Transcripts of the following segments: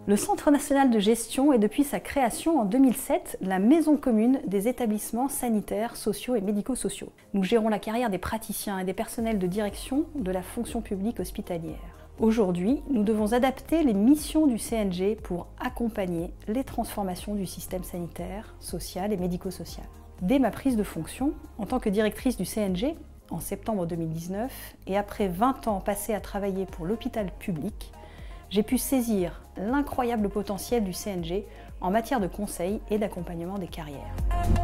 Le Centre national de gestion est depuis sa création en 2007 la maison commune des établissements sanitaires, sociaux et médico-sociaux. Nous gérons la carrière des praticiens et des personnels de direction de la fonction publique hospitalière. Aujourd'hui, nous devons adapter les missions du CNG pour accompagner les transformations du système sanitaire, social et médico-social. Dès ma prise de fonction, en tant que directrice du CNG, en septembre 2019, et après 20 ans passés à travailler pour l'hôpital public, j'ai pu saisir l'incroyable potentiel du CNG en matière de conseil et d'accompagnement des carrières.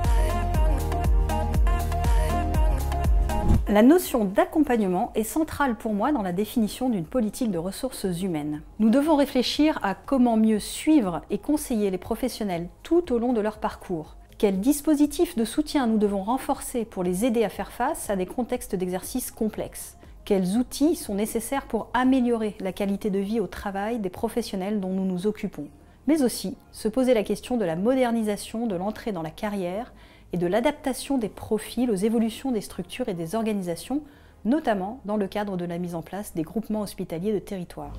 La notion d'accompagnement est centrale pour moi dans la définition d'une politique de ressources humaines. Nous devons réfléchir à comment mieux suivre et conseiller les professionnels tout au long de leur parcours. Quels dispositifs de soutien nous devons renforcer pour les aider à faire face à des contextes d'exercice complexes? Quels outils sont nécessaires pour améliorer la qualité de vie au travail des professionnels dont nous nous occupons? Mais aussi se poser la question de la modernisation de l'entrée dans la carrière et de l'adaptation des profils aux évolutions des structures et des organisations, notamment dans le cadre de la mise en place des groupements hospitaliers de territoire.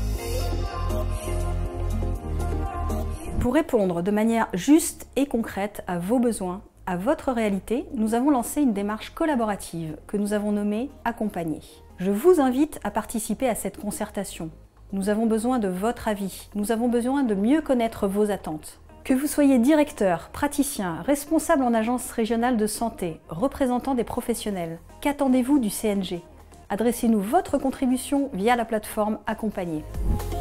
Pour répondre de manière juste et concrète à vos besoins, à votre réalité, nous avons lancé une démarche collaborative que nous avons nommée « Accompagner ». Je vous invite à participer à cette concertation. Nous avons besoin de votre avis, nous avons besoin de mieux connaître vos attentes. Que vous soyez directeur, praticien, responsable en agence régionale de santé, représentant des professionnels, qu'attendez-vous du CNG? Adressez-nous votre contribution via la plateforme Accompagner.